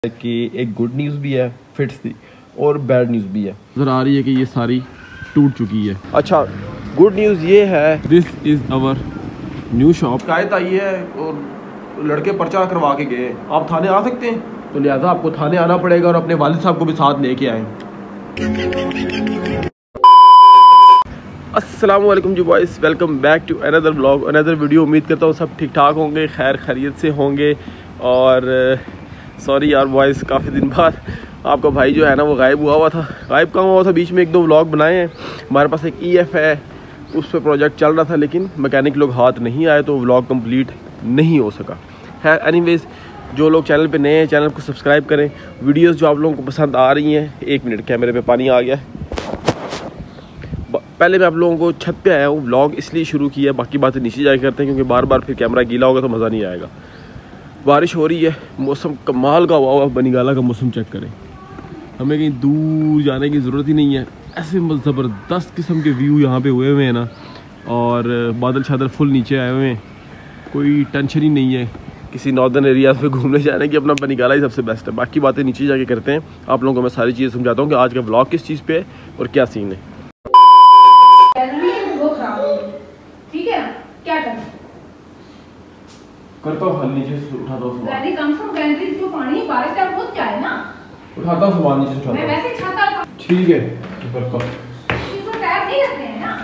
कि एक good news भी है फिट्स दी और बैड न्यूज़ भी है। नजर आ रही है कि ये सारी टूट चुकी है। अच्छा, गुड न्यूज़ ये है, this is our new shop. शिकायत आई है और लड़के पर्चा करवा के गए। आप थाने आ सकते हैं, तो लिहाजा आपको थाने आना पड़ेगा और अपने वालिद साहब को भी साथ लेके आए। अस्सलाम वालेकुम जी boys, welcome back to another blog, another video. उम्मीद करता हूँ सब ठीक ठाक होंगे, खैर खैरियत से होंगे। और सॉरी यार बॉयज़, काफ़ी दिन बाद आपका भाई जो है ना वो गायब हुआ था। गायब कहाँ हुआ था, बीच में एक दो व्लॉग बनाए हैं। हमारे पास एक EF है, उस पर प्रोजेक्ट चल रहा था, लेकिन मैकेनिक लोग हाथ नहीं आए तो व्लॉग कंप्लीट नहीं हो सका। है एनीवेज़, जो लोग चैनल पे नए हैं चैनल को सब्सक्राइब करें। वीडियोस जो आप लोगों को पसंद आ रही हैं, एक मिनट कैमरे पे पानी आ गया। पहले मैं आप लोगों को छत पे आया हूँ, व्लॉग इसलिए शुरू किया, बाकी बातें नीचे जाके करते हैं क्योंकि बार बार फिर कैमरा गीला होगा तो मज़ा नहीं आएगा। बारिश हो रही है, मौसम कमाल का हुआ। बनीगाला का मौसम चेक करें, हमें कहीं दूर जाने की ज़रूरत ही नहीं है। ऐसे ज़बरदस्त किस्म के व्यू यहाँ पे हुए हुए हैं ना, और बादल शादल फुल नीचे आए हुए हैं। कोई टेंशन ही नहीं है किसी नॉर्दर्न एरियाज़ पे घूमने जाने की। अपना बनीगाला ही सबसे बेस्ट है। बाकी बातें नीचे जाके करते हैं, आप लोगों को मैं सारी चीज़ें समझाता हूँ कि आज का व्लॉग किस चीज़ पे है और क्या सीन है। वो खराब हो गई, ठीक है, क्या करना करता हूँ, हल नीचे से उठाता हूँ सामान। गैलरी कम से कम गैलरी जो पानी बारिश का बहुत क्या है ना, उठाता हूँ सामान नीचे से उठाता मैं हूँ। वैसे छाता था, ठीक है, करता हूँ। इसको टायर नहीं रखते हैं ना।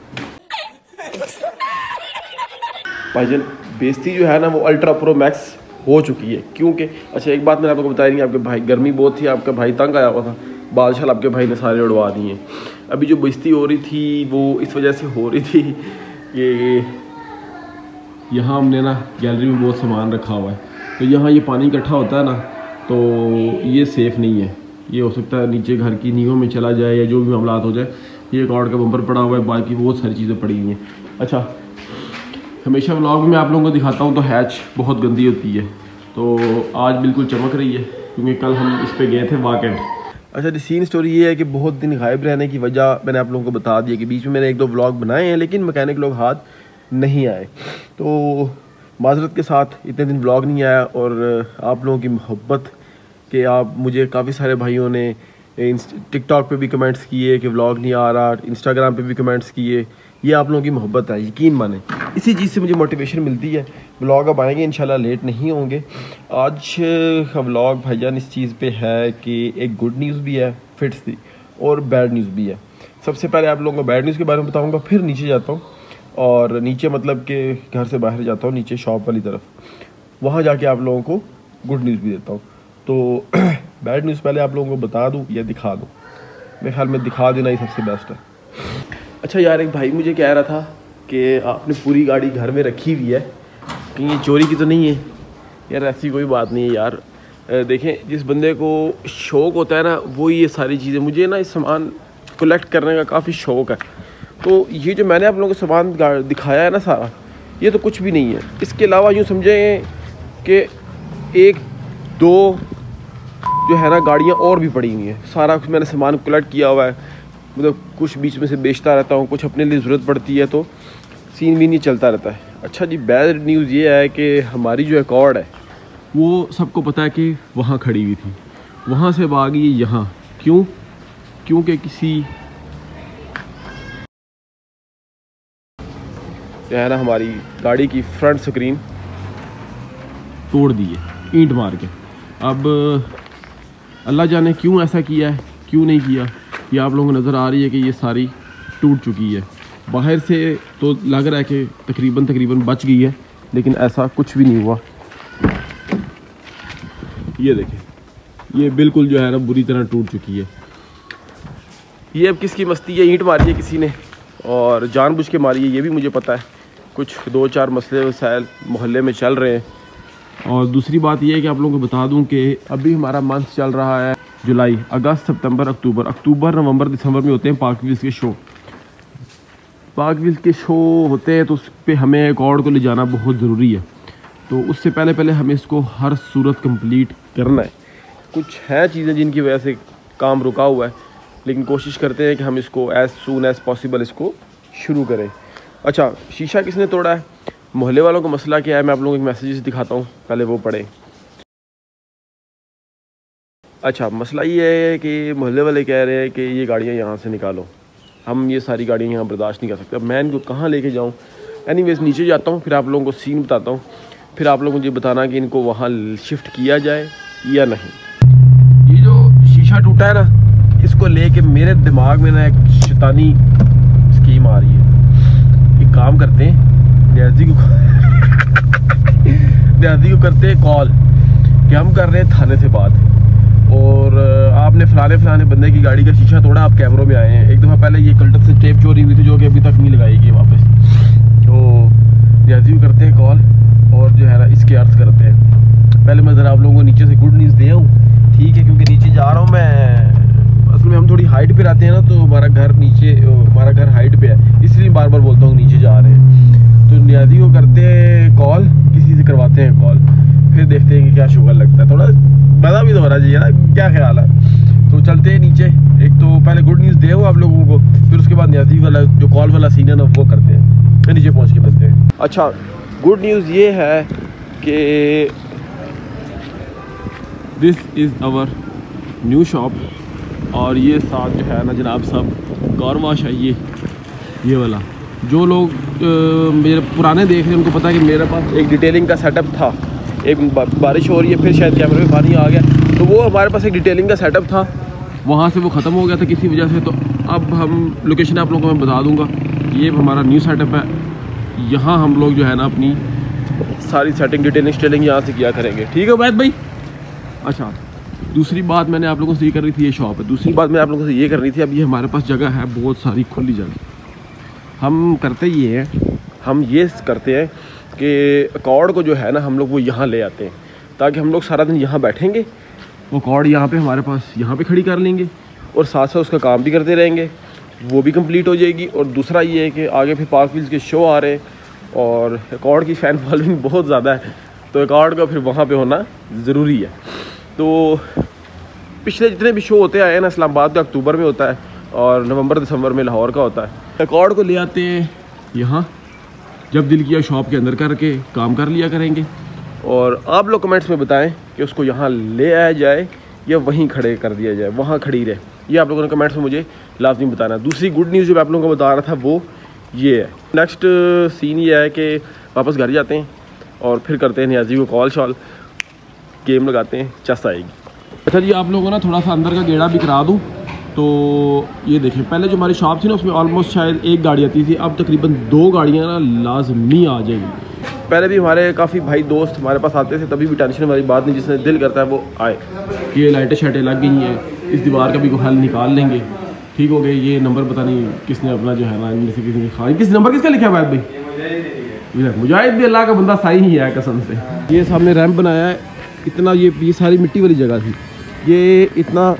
भाईजान बेइज्जती जो है ना वो अल्ट्रा प्रो मैक्स हो चुकी है, क्योंकि अच्छा एक बात मैंने आपको बताई नहीं, आपके भाई गर्मी बहुत थी, आपका भाई तंग आया हुआ था, बादशाह आपके भाई ने सारे उड़वा दिए। अभी जो बेइज्जती हो रही थी वो इस वजह से हो रही थी कि यहाँ हमने ना गैलरी में बहुत सामान रखा हुआ है, तो यहाँ ये पानी इकट्ठा होता है ना, तो ये सेफ़ नहीं है। ये हो सकता है नीचे घर की नींवों में चला जाए या जो भी मामला हो जाए। ये कॉर्ड का बम्पर पड़ा हुआ है, बाकी बहुत सारी चीज़ें पड़ी हुई हैं। अच्छा, हमेशा व्लॉग में आप लोगों को दिखाता हूँ तो हैच बहुत गंदी होती है, तो आज बिल्कुल चमक रही है क्योंकि कल हम इस पर गए थे वाकेंड। अच्छा जी, सीन स्टोरी ये है कि बहुत दिन गायब रहने की वजह मैंने आप लोगों को बता दिया कि बीच में मैंने एक दो व्लॉग बनाए हैं, लेकिन मैकेनिक लोग हाथ नहीं आए, तो माजरत के साथ इतने दिन व्लॉग नहीं आया। और आप लोगों की मोहब्बत के आप मुझे काफ़ी सारे भाइयों ने टिकटॉक पे भी कमेंट्स किए कि व्लॉग नहीं आ रहा, इंस्टाग्राम पे भी कमेंट्स किए। ये आप लोगों की मोहब्बत है, यकीन माने। इसी चीज़ से मुझे मोटिवेशन मिलती है। व्लॉग अब आएंगे इंशाल्लाह, लेट नहीं होंगे। आज का व्लॉग भाईजान इस चीज़ पे है कि एक गुड न्यूज़ भी है फिट्स दी और बैड न्यूज़ भी है। सबसे पहले आप लोगों को बैड न्यूज़ के बारे में बताऊँगा, फिर नीचे जाता हूँ, और नीचे मतलब कि घर से बाहर जाता हूँ, नीचे शॉप वाली तरफ, वहाँ जाके आप लोगों को गुड न्यूज़ भी देता हूँ। तो बैड न्यूज़ पहले आप लोगों को बता दूँ या दिखा दूँ? मेरे ख्याल में दिखा देना ही सबसे बेस्ट है। अच्छा यार, एक भाई मुझे कह रहा था कि आपने पूरी गाड़ी घर में रखी हुई है, कहीं ये चोरी की तो नहीं है? यार ऐसी कोई बात नहीं है यार। देखें, जिस बंदे को शौक़ होता है ना वो ये सारी चीज़ें, मुझे ना इस सामान कलेक्ट करने का काफ़ी शौक़ है। तो ये जो मैंने आप लोगों को सामान दिखाया है ना सारा, ये तो कुछ भी नहीं है। इसके अलावा यूँ समझें कि एक दो जो है ना गाड़ियाँ और भी पड़ी हुई हैं। सारा कुछ मैंने सामान कलेक्ट किया हुआ है, मतलब कुछ बीच में से बेचता रहता हूँ, कुछ अपने लिए ज़रूरत पड़ती है, तो सीन भी नहीं चलता रहता है। अच्छा जी, बैड न्यूज़ ये है कि हमारी जो एकॉर्ड है वो सबको पता है कि वहाँ खड़ी हुई थी, वहाँ से भागी यहाँ। क्यों? क्योंकि किसी जो है ना हमारी गाड़ी की फ्रंट स्क्रीन तोड़ दी है ईंट मार के। अब अल्लाह जाने क्यों ऐसा किया है, क्यों नहीं किया। ये आप लोगों को नज़र आ रही है कि ये सारी टूट चुकी है। बाहर से तो लग रहा है कि तकरीबन बच गई है, लेकिन ऐसा कुछ भी नहीं हुआ। ये देखें, ये बिल्कुल जो है ना बुरी तरह टूट चुकी है। ये अब किसकी मस्ती है, ईंट मारी है किसी ने और जानबूझ के मारी है, ये भी मुझे पता है। कुछ दो चार मसले वसाइल मोहल्ले में चल रहे हैं। और दूसरी बात यह है कि आप लोगों को बता दूं कि अभी हमारा मंथ चल रहा है जुलाई, अगस्त, सितंबर, अक्टूबर, नवंबर, दिसंबर में होते हैं पाक व्हील्स के शो। पाक व्हील्स के शो होते हैं तो उस पर हमें एकॉर्ड को ले जाना बहुत ज़रूरी है। तो उससे पहले हमें इसको हर सूरत कंप्लीट करना है। कुछ हैं चीज़ें जिनकी वजह से काम रुका हुआ है, लेकिन कोशिश करते हैं कि हम इसको एज़ सून एज़ पॉसिबल इसको शुरू करें। अच्छा, शीशा किसने तोड़ा है, मोहल्ले वालों का मसला क्या है, मैं आप लोगों को एक मैसेजेस दिखाता हूँ, पहले वो पढ़ें। अच्छा, मसला ये है कि मोहल्ले वाले कह रहे हैं कि ये गाड़ियाँ यहाँ से निकालो, हम ये सारी गाड़ियाँ यहाँ बर्दाश्त नहीं कर सकते। अब मैं इनको कहाँ लेके जाऊँ? एनीवेज नीचे जाता हूँ, फिर आप लोगों को सीन बताता हूँ, फिर आप लोग मुझे बताना कि इनको वहाँ शिफ्ट किया जाए या नहीं। ये जो शीशा टूटा है ना, इसको लेके मेरे दिमाग में ना एक शैतानी स्कीम आ रही है। एक काम करते हैं, न्याजी को करते हैं कॉल कि हम कर रहे हैं थाने से बात, और आपने फलाने बंदे की गाड़ी का शीशा तोड़ा, आप कैमरों में आए हैं। एक दफ़ा पहले ये कल्टक से टेप चोरी हुई थी जो कि अभी तक नहीं लगाई गई वापस। तो न्याजी को करते हैं कॉल और जो है ना इसके अर्थ करते हैं। पहले मैं ज़रा आप लोगों को नीचे से गुड न्यूज़ दे आऊँ, ठीक है, क्योंकि नीचे जा रहा हूँ मैं। असल में हम थोड़ी हाइट पे रहते हैं ना, तो हमारा घर हाइट पे है, इसलिए बार बार बोलता हूँ नीचे जा रहे हैं। तो न्याजी को करते हैं कॉल, किसी से करवाते हैं कॉल, फिर देखते हैं कि क्या शुगर लगता है। थोड़ा मज़ा भी तो होना चाहिए ना, क्या ख्याल है? तो चलते हैं नीचे। एक तो पहले गुड न्यूज़ दे आप लोगों को, फिर उसके बाद न्याजी वाला जो कॉल वाला सीन है ना वो करते हैं, फिर नीचे पहुँच के मिलते हैं। अच्छा, गुड न्यूज़ ये है कि this is our new shop, और ये साथ जो है ना जनाब सब कार वॉश है। ये वाला जो लोग मेरे पुराने देख रहे हैं उनको पता है कि मेरे पास एक डिटेलिंग का सेटअप था। एक बारिश हो रही है, फिर शायद कैमरे में पानी आ गया, तो वो हमारे पास एक डिटेलिंग का सेटअप था, वहाँ से वो ख़त्म हो गया था किसी वजह से। तो अब हम लोकेशन आप लोगों को मैं बता दूंगा। ये हमारा न्यू सेटअप है, यहाँ हम लोग जो है ना अपनी सारी सेटिंग डिटेलिंग यहाँ से किया करेंगे। ठीक है उबैद भाई? अच्छा, दूसरी बात मैंने आप लोगों से ये कर रही थी, ये शॉप है। दूसरी बात मैं आप लोगों से ये करनी थी, अब ये हमारे पास जगह है बहुत सारी खुली जगह। हम करते ये करते हैं कि अकॉर्ड को जो है ना हम लोग वो यहाँ ले आते हैं, ताकि हम लोग सारा दिन यहाँ बैठेंगे, वो अकॉर्ड यहाँ पे हमारे पास यहाँ पे खड़ी कर लेंगे, और साथ साथ उसका काम भी करते रहेंगे, वो भी कंप्लीट हो जाएगी। और दूसरा ये है कि आगे फिर पार्क व्हील्स के शो आ रहे हैं, और अकॉर्ड की फ़ैन फॉलोइंग बहुत ज़्यादा है, तो अकॉर्ड का फिर वहाँ पे होना ज़रूरी है। तो पिछले जितने भी शो होते आए हैं ना, इस्लामाबाद का अक्टूबर में होता है और नवंबर दिसंबर में लाहौर का होता है। अकॉर्ड को ले आते हैं यहाँ, जब दिल किया शॉप के अंदर करके काम कर लिया करेंगे। और आप लोग कमेंट्स में बताएं कि उसको यहाँ ले आया जाए या वहीं खड़े कर दिया जाए, वहाँ खड़ी रहे। ये आप लोगों ने कमेंट्स में मुझे लाजमी बताना। दूसरी गुड न्यूज़ जो मैं आप लोगों को बता रहा था वो ये है। नेक्स्ट सीन ये है कि वापस घर जाते हैं और फिर करते हैं न्याजी को कॉल शॉल, गेम लगाते हैं, चस आएगी। अच्छा जी, आप लोगों को ना थोड़ा सा अंदर का गेड़ा भी करा दूँ। तो ये देखें, पहले जो हमारी शॉप थी ना उसमें ऑलमोस्ट शायद एक गाड़ी आती थी, अब तकरीबन 2 गाड़ियाँ ना लाजमी आ जाएंगी। पहले भी हमारे काफ़ी भाई दोस्त हमारे पास आते थे, तभी भी टेंशन वाली बात नहीं, जिसने दिल करता है वो आए। ये लाइटें शाइटें लग गई हैं, इस दीवार का भी कोई हल निकाल लेंगे, ठीक हो गए। ये नंबर पता नहीं किसने अपना जो है ना इनमें से किसी ने खा, किस नंबर किसका लिखा है भाई? मुजाहिद भी अल्लाह का बंदा सही ही है कसम से। ये सामने रैंप बनाया है, इतना ये सारी मिट्टी वाली जगह थी, ये इतना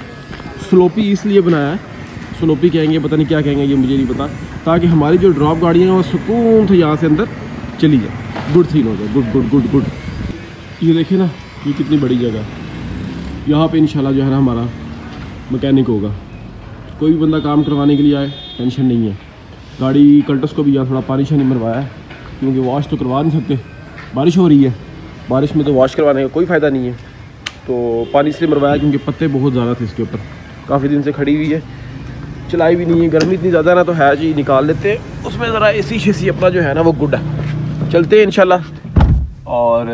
स्लोपी इसलिए बनाया है, स्लोपी कहेंगे पता नहीं क्या कहेंगे ये मुझे नहीं पता, ताकि हमारी जो ड्रॉप गाड़ियाँ हैं वो सुकून से यहाँ से अंदर चली जाए, गुड सीन हो जाए, गुड गुड गुड गुड। ये देखिए ना, ये कितनी बड़ी जगह है, यहाँ पे इंशाल्लाह जो है ना हमारा मैकेनिक होगा। कोई भी बंदा काम करवाने के लिए आए टेंशन नहीं है। गाड़ी कल्टस को भी यहाँ थोड़ा पानी शानी मरवाया है, क्योंकि वॉश तो करवा नहीं सकते, बारिश हो रही है, बारिश में तो वॉश करवाने का कोई फ़ायदा नहीं है। तो पानी इसलिए मरवाया क्योंकि पत्ते बहुत ज़्यादा थे इसके ऊपर, काफ़ी दिन से खड़ी हुई है, चलाई भी नहीं है, गर्मी इतनी ज़्यादा ना, तो है जी निकाल लेते हैं। उसमें ज़रा एसी शेसी अपना जो है ना वो गुड है। चलते हैं इंशाल्लाह। और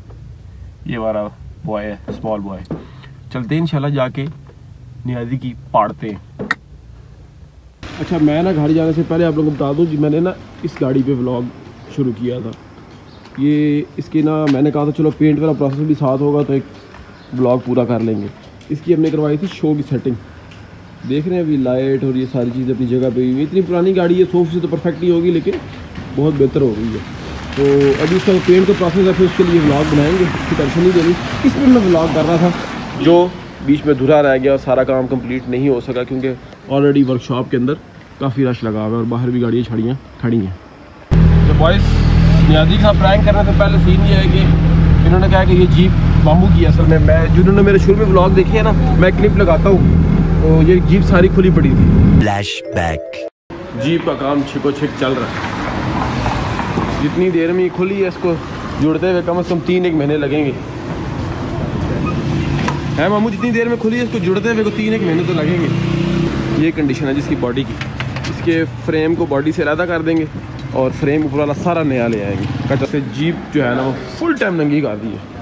ये हमारा बॉय है, स्मॉल बॉय। चलते हैं इंशाल्लाह, जाके न्याजी की पाड़ते हैं। अच्छा, मैं ना घर जाने से पहले आप लोगों को बता दूं जी, मैंने ना इस गाड़ी पे व्लॉग शुरू किया था। ये इसकी ना मैंने कहा था चलो पेंट वाला प्रोसेस भी साथ होगा तो एक व्लॉग पूरा कर लेंगे। इसकी हमने करवाई थी शो की सेटिंग, देख रहे हैं अभी लाइट और ये सारी चीज़ें अपनी जगह पे हुई। इतनी पुरानी गाड़ी है, 100 से तो परफेक्ट नहीं होगी लेकिन बहुत बेहतर हो गई है। तो अभी उसका पेंट का प्रोसेस है, फिर उसके लिए व्लॉग बनाएंगे, उसकी टेंशन नहीं देनी। इसमें मैं व्लॉग कर रहा था जो बीच में अधूरा रह गया और सारा काम कंप्लीट नहीं हो सका, क्योंकि ऑलरेडी वर्कशॉप के अंदर काफ़ी रश लगा हुआ है और बाहर भी गाड़ियाँ छड़ियाँ खड़ी हैं। तो बॉयज़, न्याजी के साथ प्रैंक करने से पहले सीन ये है कि इन्होंने कहा कि ये जीप बाम्बू की असल में, मैं जिन्होंने मेरे शुरू में व्लॉग देखे है ना, मैं क्लिप लगाता हूँ, तो ये जीप सारी खुली पड़ी थी। फ्लैशबैक। जीप का काम छिको छिक चल रहा है, जितनी देर में खुली है इसको जुड़ते हुए कम से कम 3-1 महीने लगेंगे। है मामू, जितनी देर में खुली है इसको जुड़ते हुए 3-1 महीने तो लगेंगे। ये कंडीशन है जिसकी बॉडी की। इसके फ्रेम को बॉडी से अलग कर देंगे और फ्रेम ऊपर वाला सारा नया ले आएंगे। कट से जीप जो है ना वो फुल टाइम नंगी कर दी है।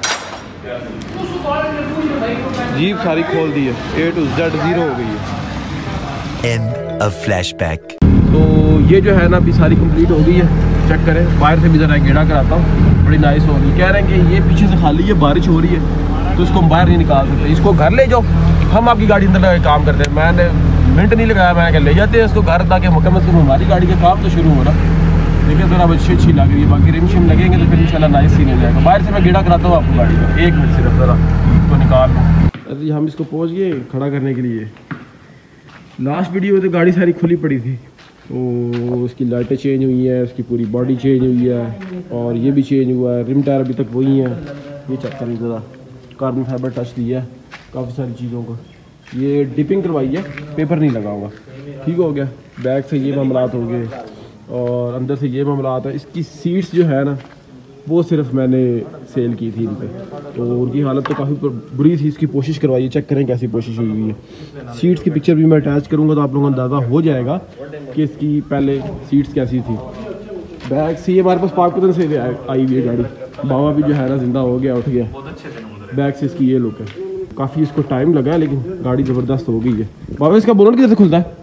जीप सारी खोल दी है, A to Z 0 हो गई है। End of flashback. तो ये जो है ना अभी सारी कंप्लीट हो गई है। चेक करें, बाहर से भी ज़रा गेड़ा कराता हूँ, बड़ी नाइस हो रही है। कह रहे हैं कि ये पीछे से खाली है, बारिश हो रही है तो इसको हम बाहर नहीं निकाल सकते, इसको घर ले जाओ, हम आपकी गाड़ी अंदर लगा काम करते हैं। मैंने मिनट नहीं लगाया, मैंने कहा ले जाते हैं इसको घर, ताकि मुकम्मल से हमारी गाड़ी का काम तो शुरू हो रहा। देखिए ज़रा अच्छी लग रही है, बाकी रिम शिम लगेंगे तो फिर इंशाल्लाह नाइस सीन हो जाएगा। बाहर से मैं गेड़ा कराता हूँ आपको गाड़ी का, 1 मिनट सिर्फ ज़रा तो निकाल लो। अरे हम इसको पहुँच गए खड़ा करने के लिए। लास्ट वीडियो में तो गाड़ी सारी खुली पड़ी थी, तो उसकी लाइटें चेंज हुई हैं, उसकी पूरी बॉडी चेंज हुई है और ये भी चेंज हुआ है। रिम टायर अभी तक वही है। ये चेक करिए ज़रा, कार्बन फाइबर टच दिया है काफ़ी सारी चीज़ों को। ये डिपिंग करवाई है, पेपर नहीं लगा हुआ, ठीक हो गया। बैक से ये मामलात हो गए और अंदर से ये मामलात है। इसकी सीट्स जो है ना वो सिर्फ मैंने सेल की थी इन पे, तो उनकी हालत तो काफ़ी बुरी थी। इसकी कोशिश करवाइए, चेक करें कैसी कोशिश हुई हुई है। सीट्स की पिक्चर भी मैं अटैच करूँगा तो आप लोगों को अंदाज़ा हो जाएगा कि इसकी पहले सीट्स कैसी थी। बैक से ये हमारे पास पाकिस्तान से आई हुई है गाड़ी। बाबा भी जो है ना जिंदा हो गया, उठ गया। बैक से इसकी ये लुक है। काफ़ी इसको टाइम लगा है लेकिन गाड़ी ज़बरदस्त हो गई है। बाबा इसका बोनट किधर से खुलता है?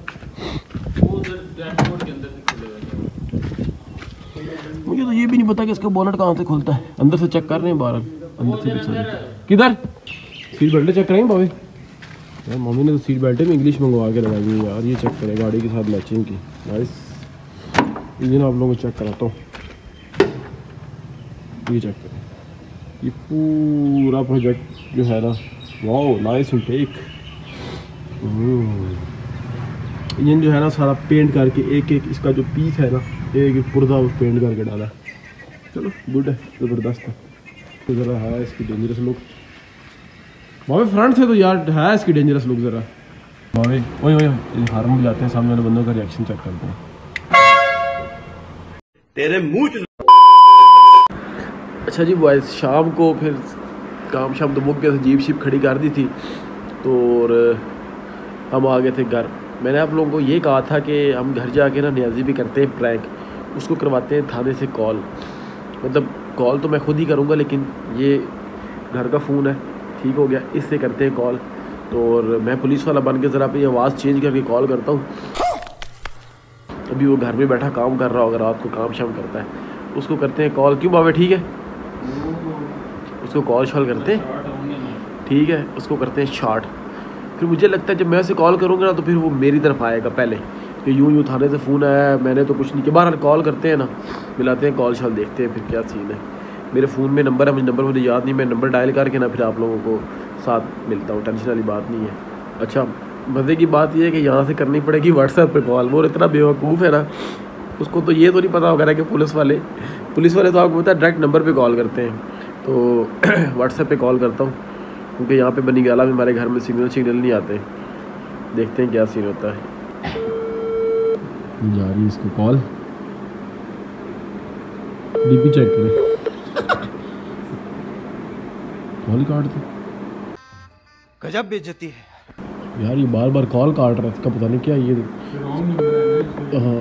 मुझे तो ये भी नहीं पता कि इसका बोनट कहाँ से खुलता है। अंदर से चेक कर रहे हैं, बाहर अंदर से किधर सीट बेल्ट चेक करेंगे बाबे। यार मम्मी ने तो सीट बेल्ट में इंग्लिश मंगवा के लगाई हुई है यार। ये चेक करें गाड़ी के साथ मैचिंग की, नाइस। इंजन आप लोगों को चेक कराता हूँ, ये चेक करें। ये पूरा प्रोजेक्ट जो है ना, वाओ नाइस इनटेक। इंजन जो है ना सारा पेंट करके एक इसका जो पीस है ना, एक पुर्जा पेंट करके डाला। चलो गुड है, ज़बरदस्त है। तो ज़रा है इसकी डेंजरस लुक। भावे फ्रंट से तो यार है इसकी डेंजरस लुक ज़रा। भावे ओए हार्म भी जाते हैं, सामने वाले बंदों का रिएक्शन चेक करते हैं। तेरे मुंह। अच्छा जी बॉयज़, शाम को फिर काम शाम तो मुक गया था, जीप शीप खड़ी कर दी थी तो और हम आ गए थे घर। मैंने आप लोगों को ये कहा था कि हम घर जाके ना नियाजी भी करते हैं प्रैंक, उसको करवाते हैं थाने से कॉल। मतलब कॉल तो मैं खुद ही करूँगा लेकिन ये घर का फ़ोन है, ठीक हो गया, इससे करते हैं कॉल। तो और मैं पुलिस वाला बन के ज़रा अपनी आवाज़ चेंज करके कॉल करता हूँ। अभी वो घर में बैठा काम कर रहा होगा, रात को काम शाम करता है, उसको करते हैं कॉल। क्यों बाबा, ठीक है, उसको कॉल शॉल करते हैं, ठीक है, उसको करते हैं शॉर्ट। फिर मुझे लगता है जब मैं उसे कॉल करूँगा ना तो फिर वो मेरी तरफ आएगा पहले कि यूँ थाने से फ़ोन आया है, मैंने तो कुछ नहीं किया। बाहर कॉल करते हैं ना, मिलाते हैं कॉल शॉल, देखते हैं फिर क्या सीन है। मेरे फ़ोन में नंबर है, मुझे नंबर मुझे याद नहीं, मैं नंबर डायल करके ना फिर आप लोगों को साथ मिलता हूँ, टेंशन वाली बात नहीं है। अच्छा मज़े की बात यह है कि यहाँ से करनी पड़ेगी व्हाट्सएप पे कॉल। वो इतना बेवकूफ़ है ना, उसको तो ये तो नहीं पता होगा कि पुलिस वाले तो आपको पता है डायरेक्ट नंबर पे कॉल करते हैं। तो व्हाट्सएप पे कॉल करता हूँ क्योंकि यहाँ पे बनी गाला में हमारे घर में सिग्नल नहीं आते। देखते हैं क्या सीन होता है। जा रही है इसको कॉल, डीपी चेक करें, कॉल काट दे। गजब बेइज्जती है यार, ये बार बार कॉल काट रहा है, इसका पता नहीं क्या ये। हाँ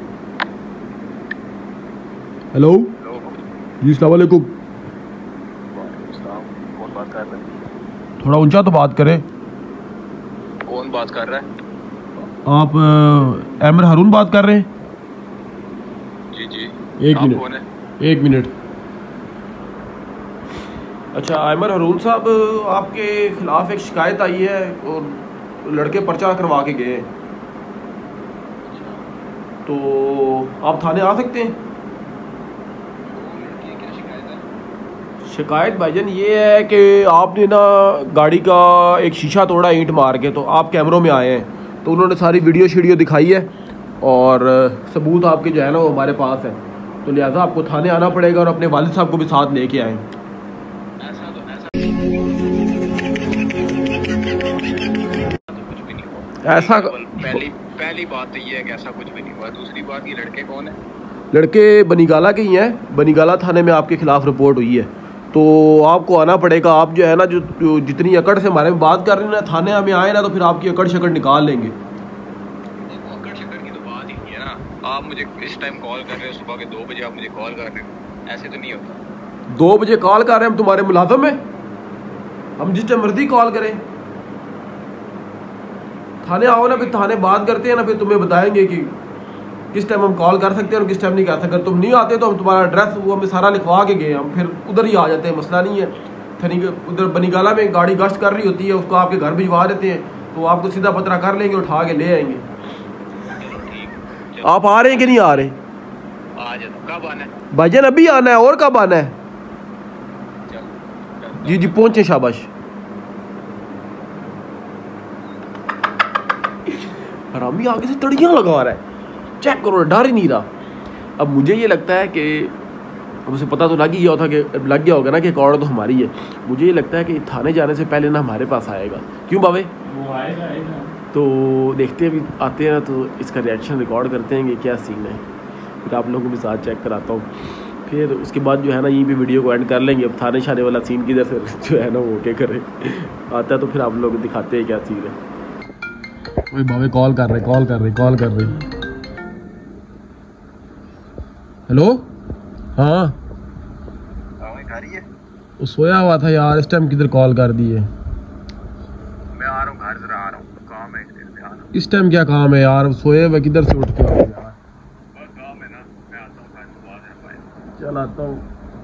हेलो जी, अस्सलाम वालेकुम। कौन बात कर रहा है? थोड़ा ऊंचा तो बात करें। कौन बात कर रहा है? आप एमर हारून बात कर रहे हैं? जी जी। एक आप मिनट, कौन है? एक मिनट। अच्छा आयमर हारून साहब, आपके खिलाफ एक शिकायत आई है और लड़के पर्चा करवा के गए, तो आप थाने आ सकते हैं। क्या शिकायत है? शिकायत भाईजान ये है कि आपने ना गाड़ी का एक शीशा तोड़ा ईंट मार के, तो आप कैमरों में आए हैं, तो उन्होंने सारी वीडियो दिखाई है और सबूत आपके जो है ना वो हमारे पास है, तो लिहाजा आपको थाने आना पड़ेगा और अपने वालिद साहब को भी साथ लेके आए। ऐसा पहली बात तो ये है कि ऐसा कुछ भी नहीं हुआ। दूसरी बात, ये लड़के कौन है? लड़के बनीगाला के ही हैं, बनीगाला थाने में आपके खिलाफ रिपोर्ट हुई है, तो आपको आना पड़ेगा। आप जो है ना जो जितनी अकड़ से हमारे में बात कर रहे हैं ना, थाने हमें आए ना तो फिर आपकी अकड़ शकड़ निकाल लेंगे। अकड़ शकड़ की तो बात ही नहीं है ना। आप मुझे इस टाइम कॉल कर रहे हो, सुबह के 2 बजे आप मुझे कॉल कर रहे हो, ऐसे तो नहीं होता। 2 बजे कॉल कर रहे हैं हम तुम्हारे मुलाजम में? हम जिस टाइम मर्जी कॉल करें? थाने आओ ना, फिर थाने बात करते हैं ना, फिर तुम्हें बताएंगे कि किस टाइम हम कॉल कर सकते हैं और किस टाइम नहीं कर सकते। अगर तुम नहीं आते तो हम तुम्हारा एड्रेस वो हमें सारा लिखवा के गए, हम फिर उधर ही आ जाते हैं, मसला नहीं है। उधर बनीगाला में गाड़ी गश्त कर रही होती है, उसको आपके घर भिजवा देते हैं, तो आपको सीधा पतरा कर लेंगे, उठा के ले आएंगे। आप आ रहे हैं कि नहीं आ रहे? आ जाओ। कब आना है? भाईजान अभी आना है। और कब आना है? जी जी पहुंचे, शाबाश। हरामी आगे से तड़ियां लगा रहा है, चेक करो, डर ही नहीं रहा। अब मुझे ये लगता है कि अब उसे पता तो लग ही गया होगा ना कि एक औरत तो हमारी है। मुझे ये लगता है कि थाने जाने से पहले ना हमारे पास आएगा। क्यों बाबे? वो आएगा। तो देखते हैं, अभी आते हैं ना तो इसका रिएक्शन रिकॉर्ड करते हैं कि क्या सीन है, फिर आप लोगों को भी साथ चेक कराता हूँ। फिर उसके बाद जो है ना, ये भी वीडियो को एंड कर लेंगे। अब थाने शाने वाला सीन किधर से जो है ना वो ओके करे आता है तो फिर आप लोग को दिखाते हैं क्या सीन है। वही बाबे कॉल कर रहे। हेलो, हाँ वो सोया हुआ था यार, इस टाइम किधर कॉल कर दी है? मैं आ रहा हूँ, घर जरा आ रहा हूँ, काम है, आ रहा हूँ। इस टाइम क्या काम है यार? सोए हुए किधर से उठ के आ गए यार? बस काम है ना, मैं आता हूँ, घर से बाहर पाए। चल आता हूँ।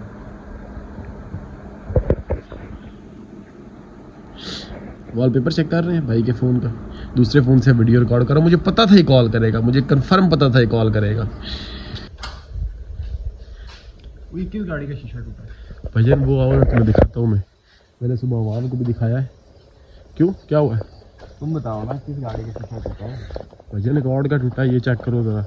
वॉलपेपर चेक कर रहे हैं भाई के फ़ोन का, दूसरे फ़ोन से वीडियो रिकॉर्ड करो। मुझे पता था ये कॉल करेगा, मुझे कंफर्म पता था ये कॉल करेगा। वो किस गाड़ी का शीशा टूटा है? भजन वो आओ ना, तुम्हें दिखाता हूँ। मैंने सुबह अवान को भी दिखाया है। क्यों, क्या हुआ है? तुम बताओ ना किस गाड़ी का शीशा टूटा है? भजन रिकॉर्ड का टूटा है, ये चेक करो ज़रा,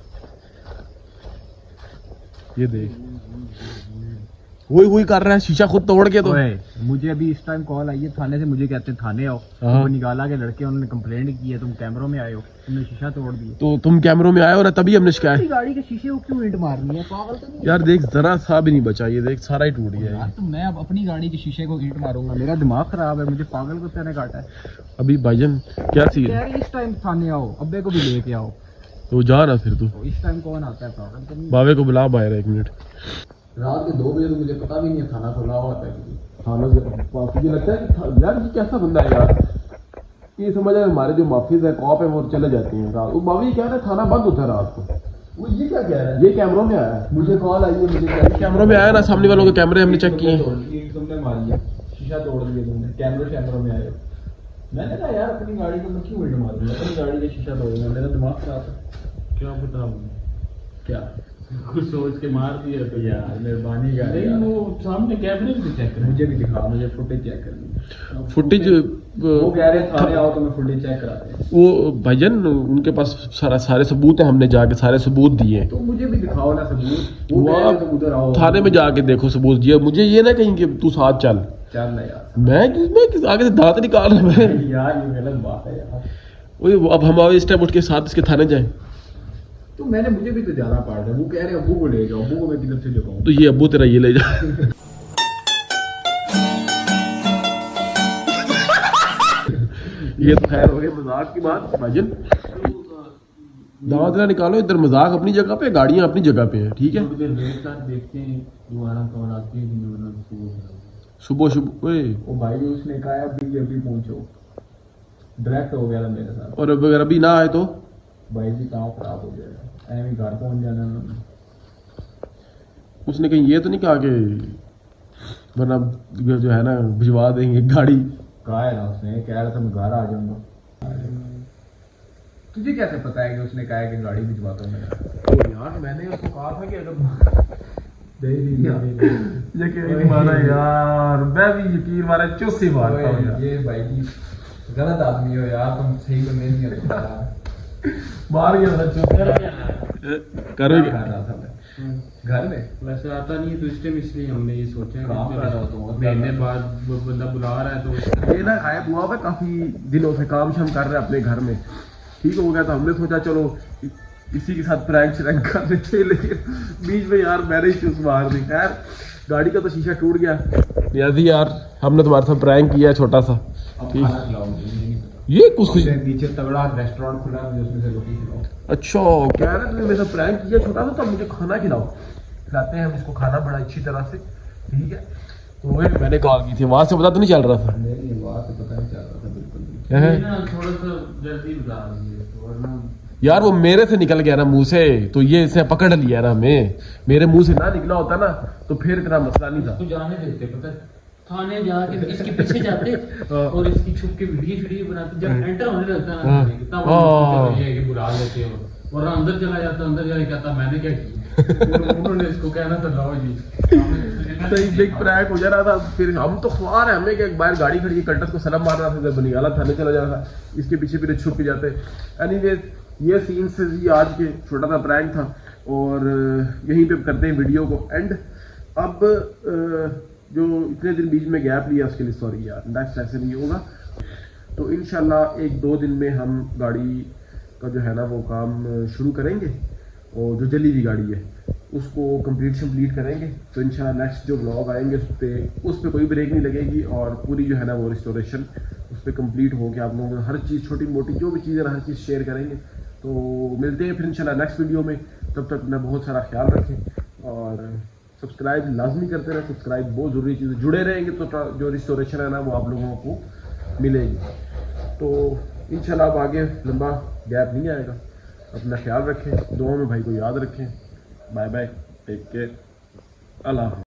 ये देख। वही कर रहा है, शीशा खुद तोड़ के। तो मुझे अभी इस टाइम कॉल आई है थाने से, मुझे कहते हैं थाने आओ। हाँ। वो निकाला के लड़के, उन्होंने कंप्लेंट की है, तुम कैमरों में आए हो, तुमने शीशा तोड़ दिया। तो तुम कैमरों में आए हो ना, तभी हमने शिकायत। गाड़ी के शीशे को क्यों ईंट मारनी है? पागल तो नहीं यार देख, जरा सा भी नहीं बचा, ये देख सारा ही टूट गया है। तो मैं अब अपनी गाड़ी के शीशे को ईंट मारूंगा? मेरा दिमाग खराब है, मुझे पागल को तेने काटा है। अभी भाईजान क्या सीन है? इस टाइम थाने आओ, अब्बे को भी लेके आओ। तो जा ना फिर तू। तो इस टाइम कौन आता है? पागल तो नहीं? बाबे को बुला बाहर 1 मिनट। रात के 2 बजे तो मुझे पता भी नहीं है थाना खुला हुआ था। थाना से मुझे लगता है कि यार ये कैसा बंदा है यार, ये समझ है हमारे जो माफिज है, कॉप है, वो चले जाते हैं रात। वो बाबी क्या है, थाना बंद होता है रात को। वो ये क्या कह रहा है? ये कैमरों में आया है, मुझे कॉल आई है, मुझे कैमरों में आया ना, सामने वालों के कैमरे हमने चेक किए। तुमने मारी है, शीशा तोड़ दिया तुमने, कैमरों में आए हो। मैंने कहा यार अपनी गाड़ी को मैं क्यों ईंट मारूंगा, अपनी गाड़ी का शीशा तोड़ूंगा? मेरा दिमाग खराब है। क्या पता क्या कुछ सोच के मार दिया तो यार मेहरबानी कर। नहीं वो सामने कैमरे भी चेक कर, मुझे भी दिखा, मुझे फुटेज चेक करनी। फुटेज वो कह रहे थाने आओ तो मैं फुटेज चेक कराते हैं। वो भाईजान उनके पास सारे सबूत है, हमने जाके सारे सबूत दिए। तो मुझे भी दिखाओ ना सबूत। वो कह रहे तुम उधर आओ, थाने में जाके देखो सबूत दिए। मुझे ये ना कहीं कि तू साथ चल ना यार। मैं किस आगे से दांत निकाल रहा मैं यार ये गलत बात है यार। वही अब हम इस टाइम उठ के साथ इसके थाने जाए तो मुझे भी तो जाना पड़ रहा है। वो कह रहे अब्बू को ले जाओ, अब्बू को मैं किधर से जगाऊं? तो ये अब्बू तेरा ये ले जा। ये तो खैर हो गई मजाक की बात। भाईजान दांत ना निकालो, इधर मजाक अपनी जगह पे, गाड़ियां अपनी जगह पे है, ठीक है। देखते हैं दोबारा कौन आती है। सुबह वो भाई भी उसने कहा अभी पहुंचो, डायरेक्ट हो गया था मेरे साथ। और अगर अभी ना आए तो भाई जी काम खराब हो जाएगा, ऐਵੇਂ घर पहुंच जाना उन्होंने। उसने कहीं ये तो नहीं कहा कि वरना जो है ना भिजवा देंगे गाड़ी? कहा है ना उसने, कह रहा था मैं घर आ जाऊंगा। तुझे कैसे पता है कि उसने कहा है कि गाड़ी भिजवाता हूँ मैं? तो यार मैंने उसको कहा था कि अगर यकीन माना यार, मैं भी यकीन माना चुस्सी मारता हूँ यार। ये भाई जी गलत आदमी हो यार, तुम सही बंदे नहीं हो यार। मार गया था चुप करो कर रहा था मैं घर में। वैसे आता नहीं है तो इस टाइम, इसलिए हमने ये सोचा काम कर रहा हूँ तो महीने बाद वो बंदा बुला रहा है तो ये ना गायब हुआ हुआ काफी दिनों से, काम शाम कर रहे हैं अपने घर में, ठीक हो गया। तो हमने सोचा चलो इसी के साथ प्रैंक श्रैंक कर रहे थे, लेकिन बीच में यार मैंने ही चूस मार दी। खैर गाड़ी का तो शीशा टूट गया। नियाजी यार हमने तुम्हारे साथ प्रैंक किया है छोटा सा, ठीक। ये कुछ नीचे तगड़ा रेस्टोरेंट खुला है, उसमें से रोटी खिलाओ। अच्छा कह रहे तुमने मेरे साथ प्रैंक किया छोटा सा, तो मुझे खाना खिलाओ। खिलाते हैं हम इसको खाना बड़ा अच्छी तरह से, ठीक है। तो वही मैंने कॉल की थी, वहां से पता तो नहीं चल रहा था। नहीं वहाँ से पता नहीं चल रहा था बिल्कुल भी। थोड़ा सा जल्दी बता दीजिए वरना यार वो मेरे से निकल गया ना मुंह से, तो ये इसे पकड़ लिया ना हमें। मेरे मुंह से ना निकला होता ना तो फिर इतना मसला नहीं था। तो जाने देते, पता है थाने जाके इसके पीछे जाते और इसकी छुप के वीडियो बनाते, जब एंटर होने लगता है ना तब ये है कि बुला लेते हो, और अंदर चला जाता, अंदर जाके कहता मैंने क्या किया। उन्होंने इसको कहना था लाओ जी, सही बिग प्रैंक हो जा रहा था। फिर हम तो ख्वार है हमें कि एक बार गाड़ी खड़ी कल्टस को सलाम मार रहा था, जब बनियाला थाने चला जा रहा था, इसके पीछे फिर छुप के जाते। एनीवेज ये सीन से ये आज के छोटा सा प्रैंक था, और यहीं पे करते हैं वीडियो को एंड। अब जो इतने दिन बीच में गैप लिया उसके लिए सॉरी यार, नेक्स्ट ऐसे नहीं होगा। तो इंशाल्लाह 1-2 दिन में हम गाड़ी का जो है ना वो काम शुरू करेंगे, और जो जली हुई गाड़ी है उसको कंप्लीट करेंगे। तो इंशाल्लाह नेक्स्ट जो व्लॉग आएंगे उस पर कोई ब्रेक नहीं लगेगी, और पूरी जो है ना वो रिस्टोरेशन उस पर कंप्लीट हो के आप लोगों को हर चीज़ छोटी मोटी जो भी चीज़ें हर चीज़ शेयर करेंगे। तो मिलते हैं फिर इंशाल्लाह नेक्स्ट वीडियो में। तब तक अपना बहुत सारा ख्याल रखें, और सब्सक्राइब लाजमी करते रहें। सब्सक्राइब बहुत ज़रूरी चीज़ है, जुड़े रहेंगे तो जो रिस्टोरेशन है ना वो आप लोगों को मिलेगी। तो इंशाल्लाह अब आगे लंबा गैप नहीं आएगा। अपना ख्याल रखें, दुआ में भाई को याद रखें। बाय बाय, टेक केयर, अल्लाह।